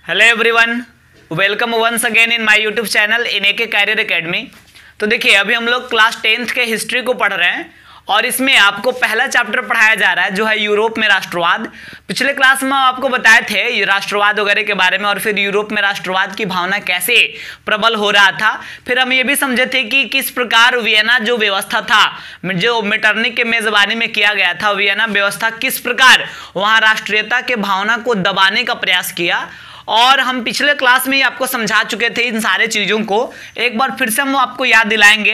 Hello everyone, welcome once again in my YouTube channel in AK career academy. तो देखिए, अभी हम लोग क्लास 10th के हिस्ट्री को पढ़ रहे हैं और इसमें आपको पहला चैप्टर पढ़ाया जा रहा है जो है यूरोप में राष्ट्रवाद। पिछले क्लास में आपको बताए थे राष्ट्रवाद वगैरह के बारे में और फिर यूरोप में राष्ट्रवाद की भावना कैसे प्रबल हो रहा था। फिर हम ये भी समझे थे कि किस प्रकार वियना जो व्यवस्था था, जो मेटरनिख के मेजबानी में किया गया था, वियना व्यवस्था किस प्रकार वहाँ राष्ट्रीयता के भावना को दबाने का प्रयास किया। और हम पिछले क्लास में ही आपको समझा चुके थे इन सारे चीज़ों को। एक बार फिर से हम आपको याद दिलाएंगे।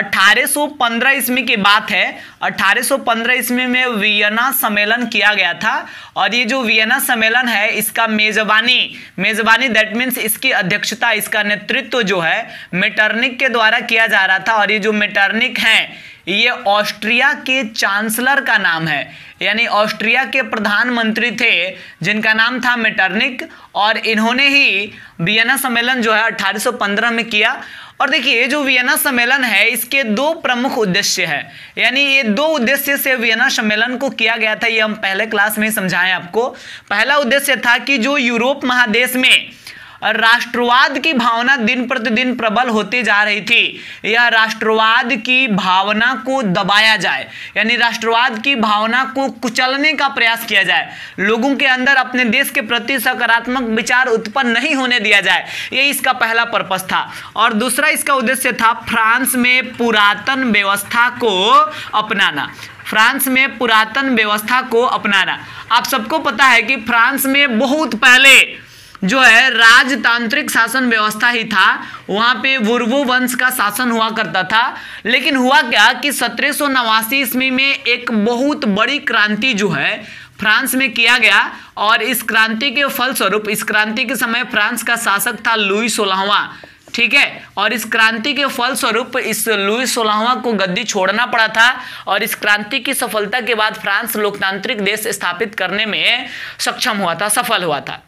1815 ईस्वी की बात है। 1815 ईस्वी में वियना सम्मेलन किया गया था और ये जो वियना सम्मेलन है इसका मेजबानी दैट मीन्स इसकी अध्यक्षता, इसका नेतृत्व जो है मेटरनिख के द्वारा किया जा रहा था। और ये जो मेटरनिख हैं ये ऑस्ट्रिया के चांसलर का नाम है, यानी ऑस्ट्रिया के प्रधानमंत्री थे जिनका नाम था मेटरनिख। और इन्होंने ही वियना सम्मेलन जो है 1815 में किया। और देखिए, ये जो वियना सम्मेलन है इसके दो प्रमुख उद्देश्य है, यानी ये दो उद्देश्य से वियना सम्मेलन को किया गया था। ये हम पहले क्लास में समझाएं आपको। पहला उद्देश्य था कि जो यूरोप महादेश में राष्ट्रवाद की भावना दिन प्रतिदिन प्रबल होती जा रही थी, यह राष्ट्रवाद की भावना को दबाया जाए, यानी राष्ट्रवाद की भावना को कुचलने का प्रयास किया जाए, लोगों के अंदर अपने देश के प्रति सकारात्मक विचार उत्पन्न नहीं होने दिया जाए। ये इसका पहला पर्पस था। और दूसरा इसका उद्देश्य था फ्रांस में पुरातन व्यवस्था को अपनाना। फ्रांस में पुरातन व्यवस्था को अपनाना। आप सबको पता है कि फ्रांस में बहुत पहले जो है राजतांत्रिक शासन व्यवस्था ही था। वहां पे बुर्बो वंश का शासन हुआ करता था। लेकिन हुआ क्या कि 1789 ईस्वी में एक बहुत बड़ी क्रांति जो है फ्रांस में किया गया। और इस क्रांति के फलस्वरूप, इस क्रांति के समय फ्रांस का शासक था लुई 16वां, ठीक है। और इस क्रांति के फलस्वरूप इस लुई 16वां को गद्दी छोड़ना पड़ा था। और इस क्रांति की सफलता के बाद फ्रांस लोकतांत्रिक देश स्थापित करने में सक्षम हुआ था, सफल हुआ था।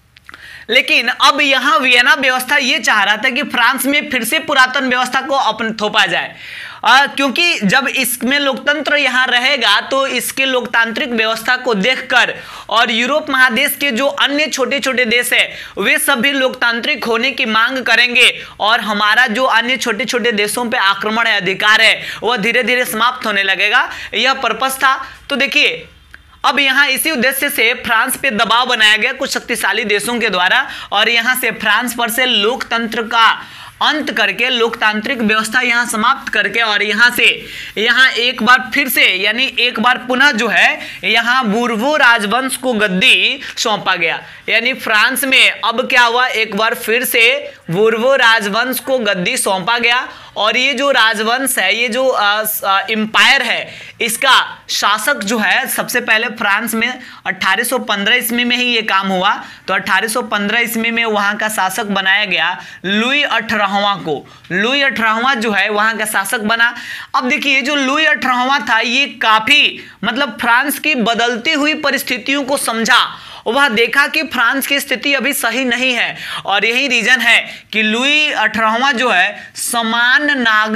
लेकिन अब यहां वियना व्यवस्था ये चाह रहा था कि फ्रांस में फिर से पुरातन व्यवस्था को थोपा जाए, क्योंकि जब इसमें लोकतंत्र यहां रहेगा तो इसके लोकतांत्रिक व्यवस्था को देखकर और यूरोप महादेश के जो अन्य छोटे छोटे देश है वे सभी लोकतांत्रिक होने की मांग करेंगे और हमारा जो अन्य छोटे छोटे देशों पे आक्रमण है, अधिकार है, वह धीरे धीरे समाप्त होने लगेगा। यह पर्पस था। तो देखिए, अब यहाँ इसी उद्देश्य से फ्रांस पे दबाव बनाया गया कुछ शक्तिशाली देशों के द्वारा और यहाँ से फ्रांस पर से लोकतंत्र का अंत करके, लोकतांत्रिक व्यवस्था यहाँ समाप्त करके और यहाँ से यहाँ एक बार फिर से, यानी एक बार पुनः जो है यहाँ बुर्बो राजवंश को गद्दी सौंपा गया। यानी फ्रांस में अब क्या हुआ, एक बार फिर से बुर्बो राजवंश को गद्दी सौंपा गया। और ये जो राजवंश है, ये जो एम्पायर है, इसका शासक जो है सबसे पहले फ्रांस में 1815 ईस्वी में ही ये काम हुआ। तो 1815 ईस्वी में वहाँ का शासक बनाया गया लुई 18वां को। लुई 18वां जो है वहाँ का शासक बना। अब देखिए, जो लुई 18वां था ये काफ़ी मतलब फ्रांस की बदलती हुई परिस्थितियों को समझा। वह देखा कि फ्रांस की स्थिति अभी सही नहीं है और यही रीजन है कि लुई 18वां जो है समान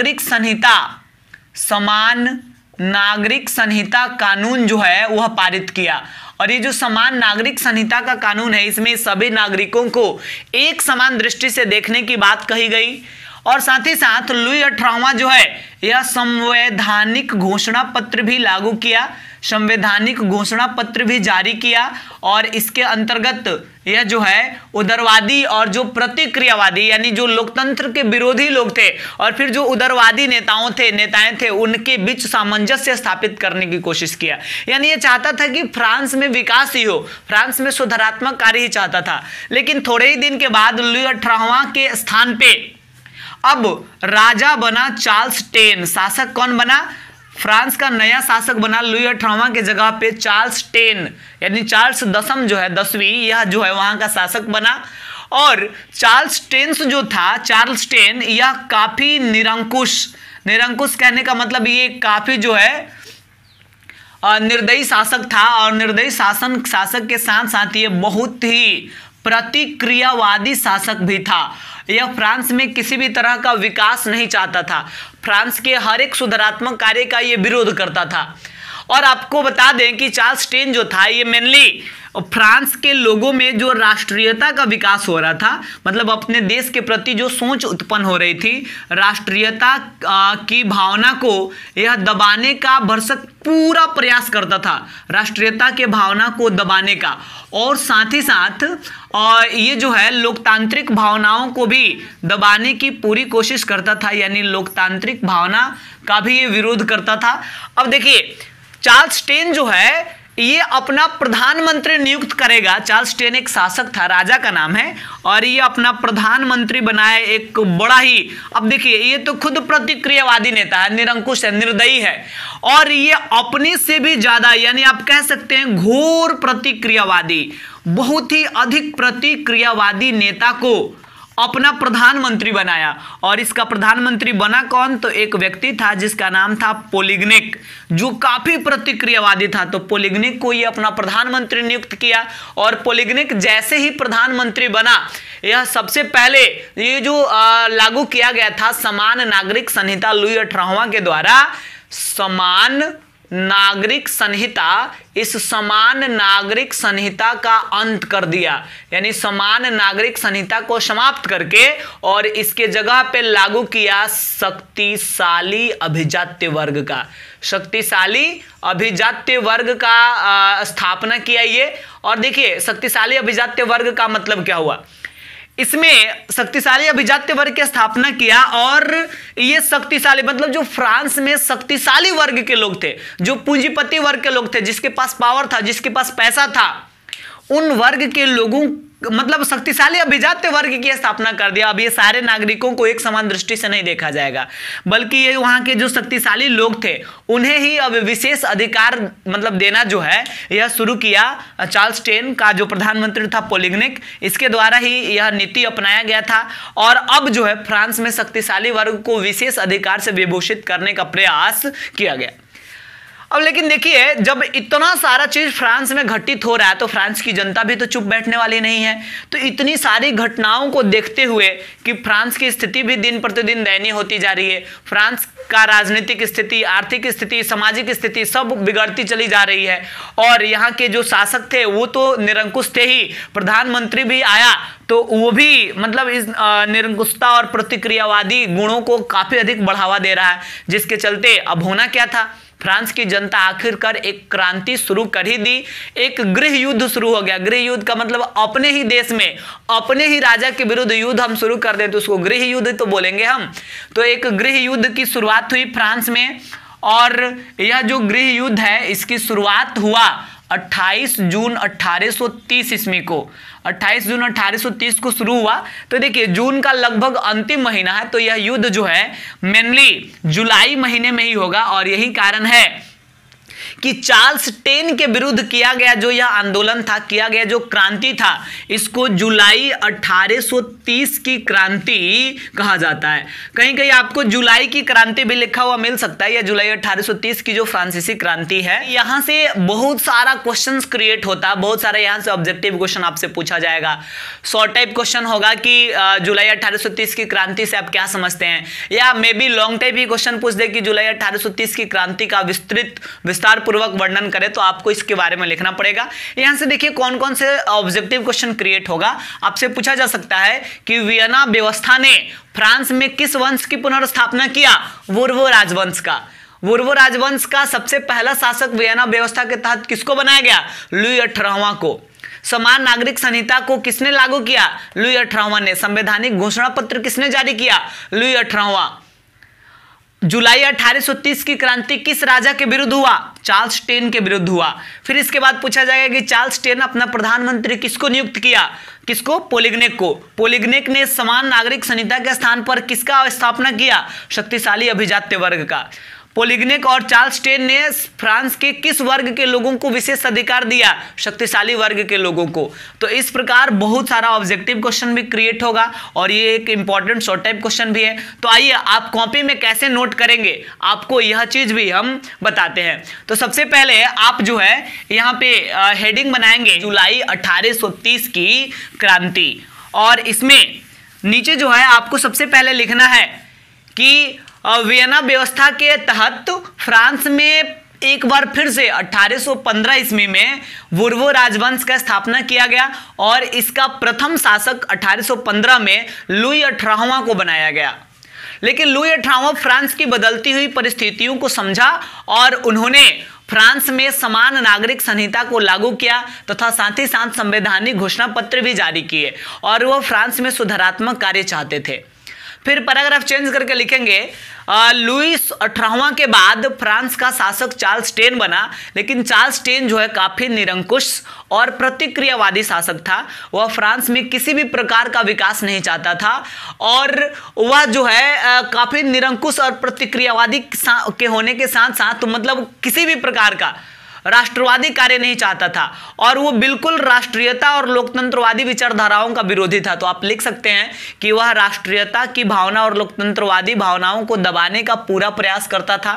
नागरिक संहिता कानून जो है वह पारित किया। और ये जो समान नागरिक संहिता का कानून है इसमें सभी नागरिकों को एक समान दृष्टि से देखने की बात कही गई। और साथ ही साथ लुई 18वां जो है यह संवैधानिक घोषणा पत्र भी लागू किया, संवैधानिक घोषणा पत्र भी जारी किया। और इसके अंतर्गत यह जो है उदारवादी और जो प्रतिक्रियावादी, यानी जो लोकतंत्र के विरोधी लोग थे और फिर जो उदारवादी नेताएं थे उनके बीच सामंजस्य स्थापित करने की कोशिश किया। यानी ये चाहता था कि फ्रांस में विकास ही हो, फ्रांस में सुधारात्मक कार्य ही चाहता था। लेकिन थोड़े ही दिन के बाद लुई 18वां के स्थान पे अब राजा बना चार्ल्स टेन। शासक कौन बना? फ्रांस का नया शासक बना लुई 18वां के जगह पे चार्ल्स टेन, यानी चार्ल्स 10वीं जो है 10वीं, यह जो है वहां का शासक बना। और चार्ल्स टेन यह काफी निरंकुश कहने का मतलब ये काफी जो है निर्दयी शासक था। और निर्दयी शासक के साथ साथ ये बहुत ही प्रतिक्रियावादी शासक भी था। यह फ्रांस में किसी भी तरह का विकास नहीं चाहता था। फ्रांस के हर एक सुधारात्मक कार्य का ये विरोध करता था। और आपको बता दें कि चार्ल्स टेन जो था ये मेनली फ्रांस के लोगों में जो राष्ट्रीयता का विकास हो रहा था, मतलब अपने देश के प्रति जो सोच उत्पन्न हो रही थी, राष्ट्रीयता की भावना को यह दबाने का भरसक पूरा प्रयास करता था, राष्ट्रीयता के भावना को दबाने का, और साथ ही साथ ये जो है लोकतांत्रिक भावनाओं को भी दबाने की पूरी कोशिश करता था, यानी लोकतांत्रिक भावना का भी ये विरोध करता था। अब देखिए चार्ल्स टेन जो है ये अपना प्रधानमंत्री नियुक्त करेगा। चार्ल्स टेन एक शासक था, राजा का नाम है, और ये अपना प्रधानमंत्री बनाया एक बड़ा ही, अब देखिए ये तो खुद प्रतिक्रियावादी नेता है, निरंकुश है, निर्दयी है, और ये अपने से भी ज्यादा, यानी आप कह सकते हैं घोर प्रतिक्रियावादी, बहुत ही अधिक प्रतिक्रियावादी नेता को अपना प्रधानमंत्री बनाया। और इसका प्रधानमंत्री बना कौन? तो एक व्यक्ति था जिसका नाम था पोलिग्नेक, जो काफी प्रतिक्रियावादी था। तो पोलिग्नेक को ये अपना प्रधानमंत्री नियुक्त किया, और पोलिग्नेक जैसे ही प्रधानमंत्री बना, यह सबसे पहले ये जो लागू किया गया था समान नागरिक संहिता लुई 18वां के द्वारा, समान नागरिक संहिता, इस समान नागरिक संहिता का अंत कर दिया, यानी समान नागरिक संहिता को समाप्त करके और इसके जगह पे लागू किया शक्तिशाली अभिजात्य वर्ग का, शक्तिशाली अभिजात्य वर्ग का स्थापना किया ये। और देखिए शक्तिशाली अभिजात्य वर्ग का मतलब क्या हुआ, इसमें शक्तिशाली अभिजात्य वर्ग की स्थापना किया, और ये शक्तिशाली मतलब जो फ्रांस में शक्तिशाली वर्ग के लोग थे, जो पूंजीपति वर्ग के लोग थे, जिसके पास पावर था, जिसके पास पैसा था, उन वर्ग के लोगों मतलब शक्तिशाली अभिजात्य वर्ग की स्थापना कर दिया। अब ये सारे नागरिकों को एक समान दृष्टि से नहीं देखा जाएगा, बल्कि ये वहां के जो शक्तिशाली लोग थे उन्हें ही अब विशेष अधिकार मतलब देना जो है यह शुरू किया चार्ल्स टेन का जो प्रधानमंत्री था पोलिग्नेक, इसके द्वारा ही यह नीति अपनाया गया था। और अब जो है फ्रांस में शक्तिशाली वर्ग को विशेष अधिकार से विभूषित करने का प्रयास किया गया। अब लेकिन देखिए जब इतना सारा चीज फ्रांस में घटित हो रहा है तो फ्रांस की जनता भी तो चुप बैठने वाली नहीं है। तो इतनी सारी घटनाओं को देखते हुए कि फ्रांस की स्थिति भी दिन प्रतिदिन दयनीय होती जा रही है, फ्रांस का राजनीतिक स्थिति, आर्थिक स्थिति, सामाजिक स्थिति सब बिगड़ती चली जा रही है, और यहाँ के जो शासक थे वो तो निरंकुश थे ही, प्रधानमंत्री भी आया तो वो भी मतलब इस निरंकुशता और प्रतिक्रियावादी गुणों को काफी अधिक बढ़ावा दे रहा है, जिसके चलते अब होना क्या था, फ्रांस की जनता आखिरकार एक क्रांति शुरू कर ही दी, एक गृह युद्ध शुरू हो गया। गृह युद्ध का मतलब अपने ही देश में अपने ही राजा के विरुद्ध युद्ध हम शुरू कर दें तो उसको गृह युद्ध तो बोलेंगे हम। तो एक गृह युद्ध की शुरुआत हुई फ्रांस में, और यह जो गृह युद्ध है इसकी शुरुआत हुआ 28 जून 1830 ईस्वी को, 28 जून 1830 को शुरू हुआ। तो देखिए जून का लगभग अंतिम महीना है, तो यह युद्ध जो है मेनली जुलाई महीने में ही होगा, और यही कारण है कि चार्ल्स टेन के विरुद्ध किया गया जो यह आंदोलन था, किया गया जो क्रांति था, इसको जुलाई 1830 की क्रांति कहा जाता है। कहीं कहीं आपको जुलाई की क्रांति भी लिखा हुआ मिल सकता है, या जुलाई 1830 की जो फ्रांसीसी क्रांति है। यहां से बहुत सारा क्वेश्चंस क्रिएट होता है, बहुत सारा यहां से ऑब्जेक्टिव क्वेश्चन आपसे पूछा जाएगा। शॉर्ट टाइप क्वेश्चन होगा कि जुलाई 1830 की क्रांति से आप क्या समझते हैं, या मे बी लॉन्ग टाइप ही क्वेश्चन पूछ दे कि जुलाई 1830 की क्रांति का विस्तार पूर्वक वर्णन करें, तो आपको इसके बारे में लिखना पड़ेगा। यहां से देखिए कौन कौन से ऑब्जेक्टिव क्वेश्चन क्रिएट होगा। आपसे पूछा जा सकता है कि वियना व्यवस्था ने फ्रांस में किस वंश की पुनर्स्थापना किया? वुर्वो राजवंश का। वुर्वो राजवंश का सबसे पहला शासक वियना व्यवस्था के तहत किसको बनाया गया? लुई 18वां को। समान नागरिक संहिता को किसने लागू किया? लुई 18वां ने। संवैधानिक घोषणा पत्र किसने जारी किया? लुई 18वां। जुलाई 1830 की क्रांति किस राजा के विरुद्ध हुआ? चार्ल्स टेन के विरुद्ध हुआ। फिर इसके बाद पूछा जाएगा कि चार्ल्स टेन अपना प्रधानमंत्री किसको नियुक्त किया? किसको? पोलिग्नेक को। पोलिग्नेक ने समान नागरिक संहिता के स्थान पर किसका स्थापना किया? शक्तिशाली अभिजात्य वर्ग का। पोलिग्नेक और चार्ल्स टेन ने फ्रांस के किस वर्ग के लोगों को विशेष अधिकार दिया? शक्तिशाली वर्ग के लोगों को। तो इस प्रकार बहुत सारा ऑब्जेक्टिव क्वेश्चन भी क्रिएट होगा, और ये एक इंपॉर्टेंट शॉर्ट टाइप क्वेश्चन भी है। तो आइए आप कॉपी में कैसे नोट करेंगे आपको यह चीज भी हम बताते हैं। तो सबसे पहले आप जो है यहाँ पे हेडिंग बनाएंगे जुलाई 1830 की क्रांति, और इसमें नीचे जो है आपको सबसे पहले लिखना है कि वियना व्यवस्था के तहत फ्रांस में एक बार फिर से 1815 ईस्वी में बुर्बो राजवंश का स्थापना किया गया और इसका प्रथम शासक 1815 में लुई 18वां को बनाया गया। लेकिन लुई 18वां फ्रांस की बदलती हुई परिस्थितियों को समझा और उन्होंने फ्रांस में समान नागरिक संहिता को लागू किया तथा साथ ही साथ संवैधानिक घोषणा पत्र भी जारी किए और वह फ्रांस में सुधारात्मक कार्य चाहते थे। फिर पैराग्राफ चेंज करके लिखेंगे लुई 18वां के बाद फ्रांस का शासक चार्ल्स टेन बना, लेकिन चार्ल्स टेन जो है काफी निरंकुश और प्रतिक्रियावादी शासक था। वह फ्रांस में किसी भी प्रकार का विकास नहीं चाहता था और वह जो है काफी निरंकुश और प्रतिक्रियावादी के होने के साथ साथ मतलब किसी भी प्रकार का राष्ट्रवादी कार्य नहीं चाहता था और वो बिल्कुल राष्ट्रीयता और लोकतंत्रवादी विचारधाराओं का विरोधी था। तो आप लिख सकते हैं कि वह राष्ट्रीयता की भावना और लोकतंत्रवादी भावनाओं को दबाने का पूरा प्रयास करता था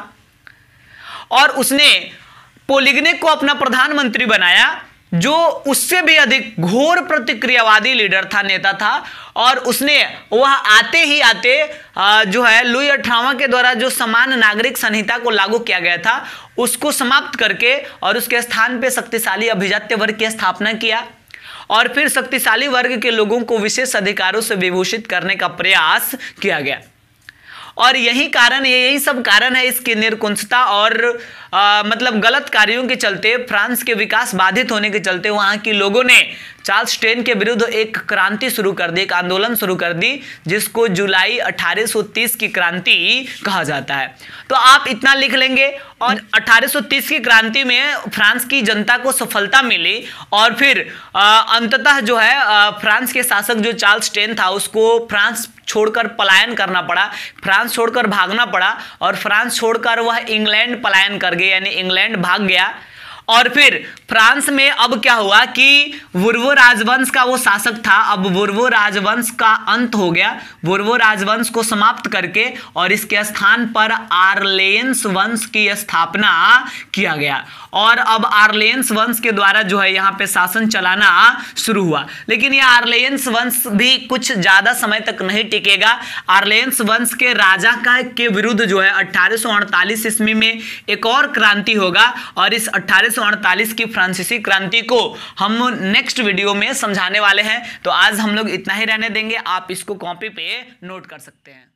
और उसने पोलिग्ने को अपना प्रधानमंत्री बनाया, जो उससे भी अधिक घोर प्रतिक्रियावादी लीडर था, नेता था। और उसने वह आते ही आते जो है लुई 18वां के द्वारा जो समान नागरिक संहिता को लागू किया गया था उसको समाप्त करके और उसके स्थान पे शक्तिशाली अभिजात्य वर्ग की स्थापना किया और फिर शक्तिशाली वर्ग के लोगों को विशेष अधिकारों से विभूषित करने का प्रयास किया गया। और यही सब कारण है इसकी निरकुंठता और मतलब गलत कार्यों के चलते, फ्रांस के विकास बाधित होने के चलते वहां के लोगों ने चार्ल्स टेन के विरुद्ध एक क्रांति शुरू कर दी, एक आंदोलन शुरू कर दी, जिसको जुलाई 1830 की क्रांति कहा जाता है। तो आप इतना लिख लेंगे। और 1830 की क्रांति में फ्रांस की जनता को सफलता मिली और फिर अंततः जो है फ्रांस के शासक जो चार्ल्स टेन था उसको फ्रांस छोड़कर पलायन करना पड़ा, फ्रांस छोड़कर भागना पड़ा और फ्रांस छोड़कर वह इंग्लैंड पलायन कर गए, यानी इंग्लैंड भाग गया। और फिर फ्रांस में अब क्या हुआ कि बुर्बो राजवंश का वो शासक था, अब बुर्बो राजवंश का अंत हो गया, बुर्बो राजवंश को समाप्त करके और इसके स्थान पर आर्लेन्स वंश की स्थापना किया गया और अब आर्लेन्स वंश के द्वारा जो है यहाँ पे शासन चलाना शुरू हुआ। लेकिन यह आर्लेन्स वंश भी कुछ ज्यादा समय तक नहीं टिकेगा। आर्लेन्स वंश के राजा के विरुद्ध जो है 1848 ईस्वी में एक और क्रांति होगा और इस 1848 की फ्रांसीसी क्रांति को हम नेक्स्ट वीडियो में समझाने वाले हैं। तो आज हम लोग इतना ही रहने देंगे, आप इसको कॉपी पे नोट कर सकते हैं।